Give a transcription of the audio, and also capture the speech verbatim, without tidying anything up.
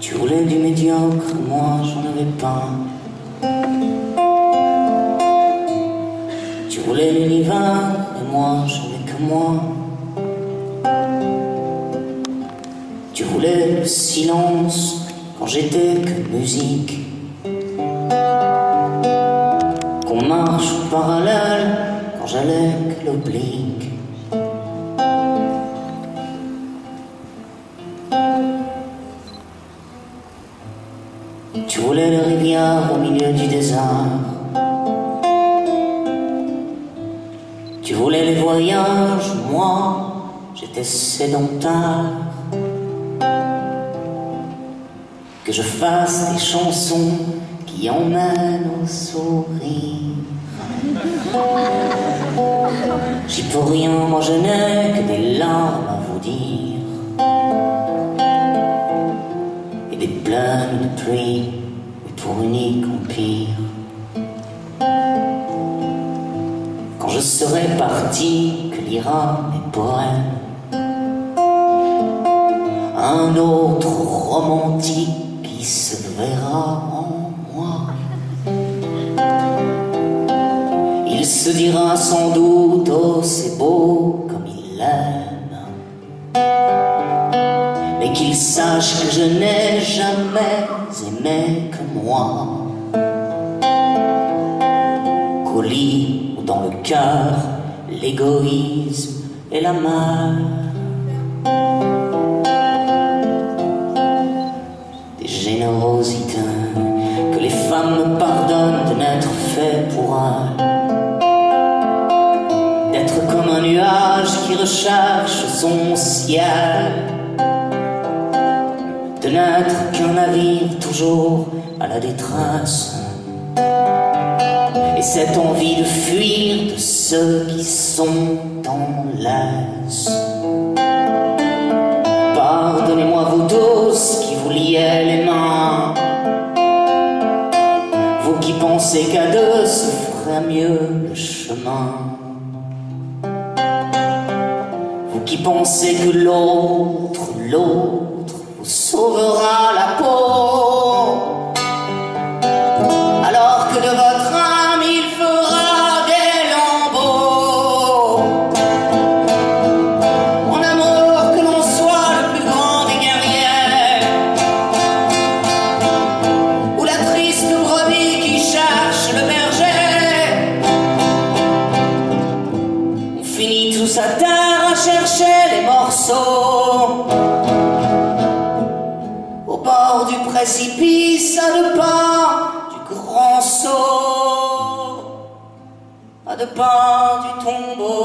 Tu voulais du médiocre, moi j'en avais pas. Tu voulais l'univers, et moi j'en ai que moi. Tu voulais le silence quand j'étais que musique. Qu'on marche au parallèle quand j'allais que l'oblique. Tu voulais les rivières au milieu du désert. Tu voulais les voyages, moi j'étais sédentaire. Que je fasse des chansons qui emmènent au sourire. J'y peux rien, moi je n'ai que des larmes à vous dire. Et des plaines de pluie, et pour unique empire. Quand je serai parti, que lira mes poèmes. Un autre romantique qui se verra en moi. Il se dira sans doute, oh c'est beau comme il l'aime. Mais qu'il sache que je n'ai jamais aimé que moi. Qu'au lit ou dans le cœur, l'égoïsme et la mer. Générosité, que les femmes me pardonnent de n'être fait pour elles, d'être comme un nuage qui recherche son ciel, de n'être qu'un navire toujours à la détresse, et cette envie de fuir de ceux qui sont en laisse. Pardonnez-moi vous tous qui vous liez les mains, vous qui pensez qu'à deux se ferait mieux le chemin, vous qui pensez que l'autre, l'autre vous sauvera la peau, alors que de votre âme il fera des lambeaux. Mon amour, que l'on soit le plus grand des guerriers, ou la triste brebis qui cherche le berger, on finit tous à terre à chercher les morceaux au bord du précipice, à deux pas du grand saut, à deux pas du tombeau.